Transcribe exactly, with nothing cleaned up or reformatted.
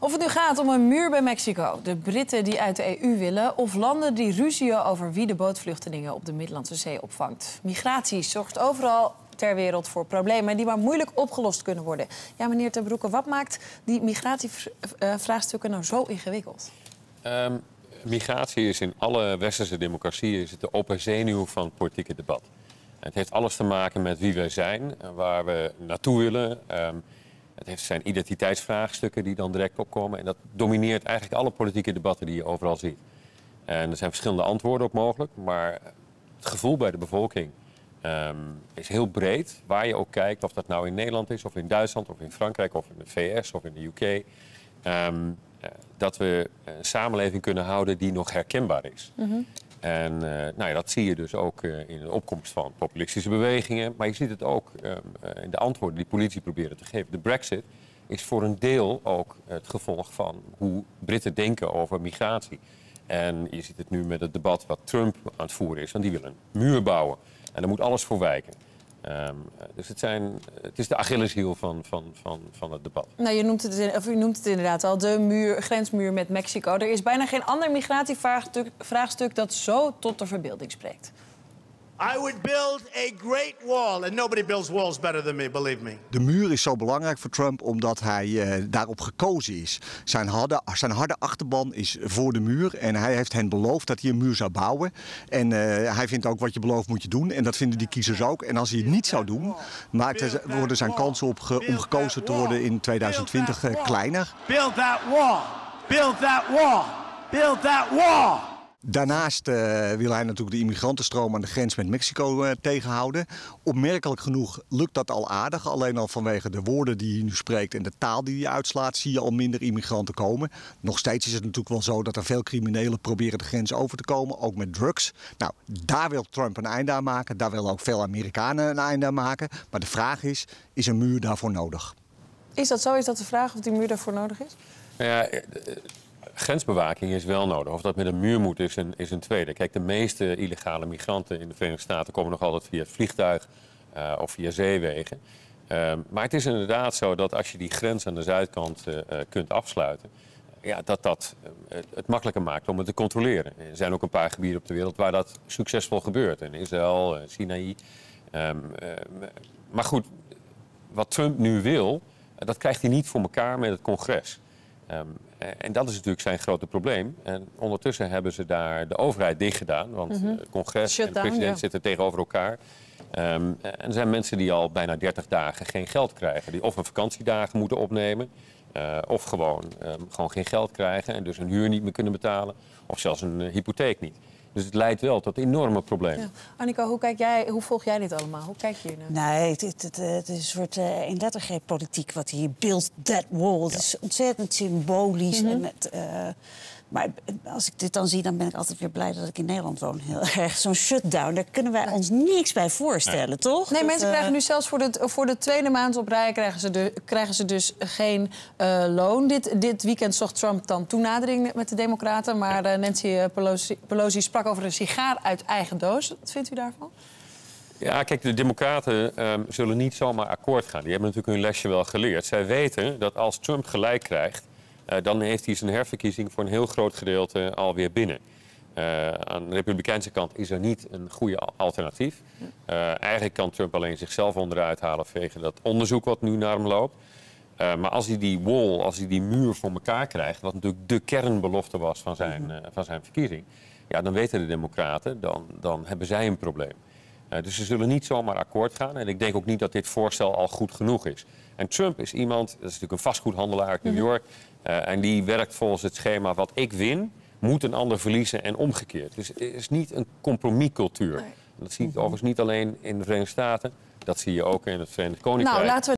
Of het nu gaat om een muur bij Mexico, de Britten die uit de E U willen, of landen die ruzien over wie de bootvluchtelingen op de Middellandse Zee opvangt. Migratie zorgt overal ter wereld voor problemen die maar moeilijk opgelost kunnen worden. Ja, meneer Ten Broeke, wat maakt die migratievraagstukken nou zo ingewikkeld? Um, migratie is in alle westerse democratieën is het de open zenuw van het politieke debat. Het heeft alles te maken met wie wij zijn, waar we naartoe willen. Um, het heeft zijn identiteitsvraagstukken die dan direct opkomen. En dat domineert eigenlijk alle politieke debatten die je overal ziet. En er zijn verschillende antwoorden op mogelijk, maar het gevoel bij de bevolking um, is heel breed. Waar je ook kijkt, of dat nou in Nederland is, of in Duitsland, of in Frankrijk, of in de V S, of in de U K. Um, dat we een samenleving kunnen houden die nog herkenbaar is. Mm-hmm. En uh, nou ja, dat zie je dus ook uh, in de opkomst van populistische bewegingen. Maar je ziet het ook um, uh, in de antwoorden die politici proberen te geven. De Brexit is voor een deel ook het gevolg van hoe Britten denken over migratie. En je ziet het nu met het debat wat Trump aan het voeren is. Want die wil een muur bouwen. En daar moet alles voor wijken. Um, dus het, zijn, het is de Achilleshiel van, van, van, van het debat. Nou, je noemt het, of u noemt het inderdaad al, de muur, grensmuur met Mexico. Er is bijna geen ander migratievraagstuk vraagstuk dat zo tot de verbeelding spreekt. I would build a great wall, and nobody builds walls better than me, believe me. De muur is zo belangrijk voor Trump omdat hij uh, daarop gekozen is. Zijn harde, zijn harde achterban is voor de muur en hij heeft hen beloofd dat hij een muur zou bouwen. En uh, hij vindt ook wat je belooft moet je doen en dat vinden die kiezers ook. En als hij het niet zou doen, maakt, worden zijn kansen op ge, om gekozen te worden in tweeduizend twintig uh, kleiner. Build that wall, build that wall, build that wall. Daarnaast uh, wil hij natuurlijk de immigrantenstroom aan de grens met Mexico uh, tegenhouden. Opmerkelijk genoeg lukt dat al aardig. Alleen al vanwege de woorden die hij nu spreekt en de taal die hij uitslaat zie je al minder immigranten komen. Nog steeds is het natuurlijk wel zo dat er veel criminelen proberen de grens over te komen, ook met drugs. Nou, daar wil Trump een einde aan maken. Daar willen ook veel Amerikanen een einde aan maken. Maar de vraag is, is een muur daarvoor nodig? Is dat zo? Is dat de vraag of die muur daarvoor nodig is? Ja, grensbewaking is wel nodig. Of dat met een muur moet, is een, is een tweede. Kijk, de meeste illegale migranten in de Verenigde Staten komen nog altijd via het vliegtuig uh, of via zeewegen. Uh, maar het is inderdaad zo dat als je die grens aan de zuidkant uh, kunt afsluiten, ja, dat dat uh, het makkelijker maakt om het te controleren. Er zijn ook een paar gebieden op de wereld waar dat succesvol gebeurt. In Israël, uh, Sinaï. Um, uh, maar goed, wat Trump nu wil, uh, dat krijgt hij niet voor elkaar met het congres. Um, en dat is natuurlijk zijn grote probleem. En ondertussen hebben ze daar de overheid dicht gedaan. Want mm-hmm. het congres Shut en de president down, ja. zitten tegenover elkaar. Um, en er zijn mensen die al bijna dertig dagen geen geld krijgen. Die of een vakantiedagen moeten opnemen. Uh, of gewoon, um, gewoon geen geld krijgen. En dus een huur niet meer kunnen betalen. Of zelfs een uh, hypotheek niet. Dus het leidt wel tot enorme problemen. Ja. Annika, hoe, kijk jij, hoe volg jij dit allemaal? Hoe kijk je hier naar? Nee, het, het, het, het is een soort uh, eenlettergreeppolitiek wat hier build that wall. Ja. Het is ontzettend symbolisch. Mm-hmm. en het, uh, maar als ik dit dan zie, dan ben ik altijd weer blij dat ik in Nederland woon. Heel erg. Zo'n shutdown, daar kunnen wij nee. ons niks bij voorstellen, nee. toch? Nee, dat, mensen uh... krijgen nu zelfs voor de, voor de tweede maand op rij krijgen ze, de, krijgen ze dus geen uh, loon. Dit, dit weekend zocht Trump dan toenadering met de Democraten. Maar uh, Nancy Pelosi, Pelosi sprak over een sigaar uit eigen doos. Wat vindt u daarvan? Ja, kijk, de Democraten um, zullen niet zomaar akkoord gaan. Die hebben natuurlijk hun lesje wel geleerd. Zij weten dat als Trump gelijk krijgt, Uh, dan heeft hij zijn herverkiezing voor een heel groot gedeelte alweer binnen. Uh, aan de Republikeinse kant is er niet een goede alternatief. Uh, eigenlijk kan Trump alleen zichzelf onderuit halen vanwege dat onderzoek wat nu naar hem loopt. Uh, maar als hij die wall, als hij die muur voor elkaar krijgt, wat natuurlijk de kernbelofte was van zijn, uh, van zijn verkiezing, ja, dan weten de Democraten, dan, dan hebben zij een probleem. Uh, dus ze zullen niet zomaar akkoord gaan. En ik denk ook niet dat dit voorstel al goed genoeg is. En Trump is iemand, dat is natuurlijk een vastgoedhandelaar uit New York, Uh, en die werkt volgens het schema wat ik win, moet een ander verliezen en omgekeerd. Dus het is niet een compromiscultuur. Nee. Dat zie je overigens niet alleen in de Verenigde Staten, dat zie je ook in het Verenigd Koninkrijk. Nou, laten we